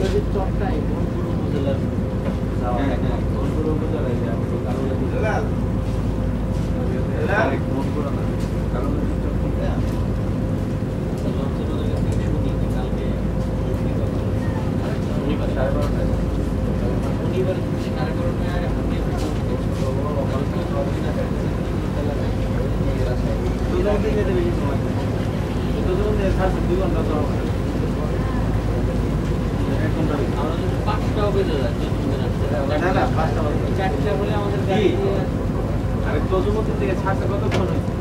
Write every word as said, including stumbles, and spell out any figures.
নদীর চরটাই মনপুর উপজেলার যাওয়া মনপুর উপজেলায় যাবো কারণ মনপুর না কারণ শনিবার সাড়ে বারোটায় শনিবার সাড়ে বারোটায় হাতে দুই ঘন্টা তো পাঁচটাও বেজে যায় চারটা হলে আমাদের আরে চৌধুরী থেকে ছাড়তে কতক্ষণ হয়েছে